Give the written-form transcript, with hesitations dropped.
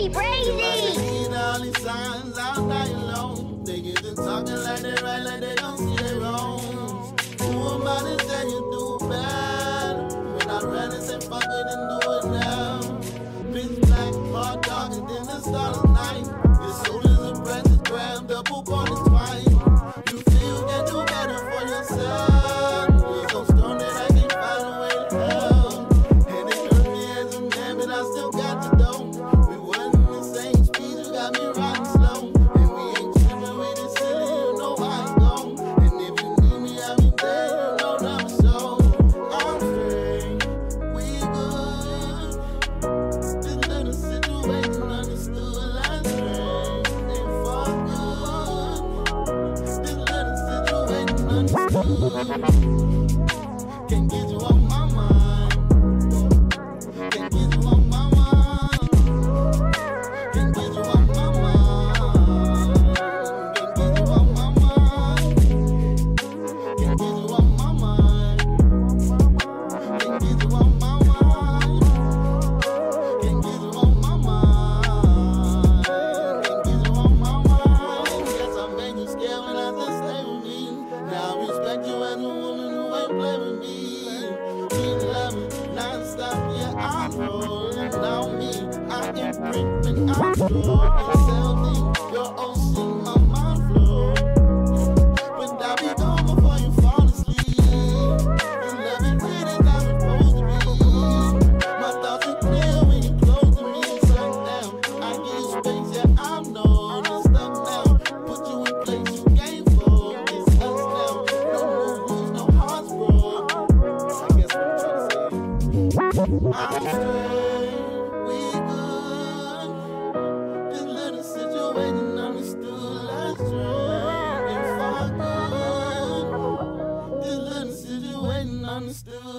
Need all these signs all night long. They get to talking like they right, like they don't see they wrong. Who am I to say you do bad? When I'd rather say fuck it and do it now. Bitch black, hard darker than the start of night. As soon as the breath is grabbed up, who bought it twice? You feel you can do better for yourself. You're so stoned that I can't find a way to help. And it hurt me as a man, but I still got the dough. We wasn't the same speed, you got me riding slow. And we ain't tripping with it silly, you know how it go. And if you need me, I'll be there, you know that I'm so. I'm straight, we good. This little situation understood last straight. Ain't for good. This little situation understood. Can't get you off my mind. Can't get you off my mind. Can't get you off my mind. Can't get you off my mind. Can't get you off my mind. Can't get you off my mind. Can't get you off my mind. Can't get you off my mind. Guess I made you scared when I said stay with me. Now I respect you as a woman who ain't play with me. You love me non-stop, yeah, I'm rolling down me. I am creeping out slow. It's healthy, your ocean, my mind flow. But I'll be gone before you fall asleep. You love me good as I'm supposed to be. My thoughts are clear when you close to me. Slow down, I give you space, yeah, I'm known and stuff now. Put you in place you came for. It's us now, no rules, no hearts broke. I guess what I'm trying to say. I'm straight, we good. This little situation understood last straight. If I good, this little situation understood.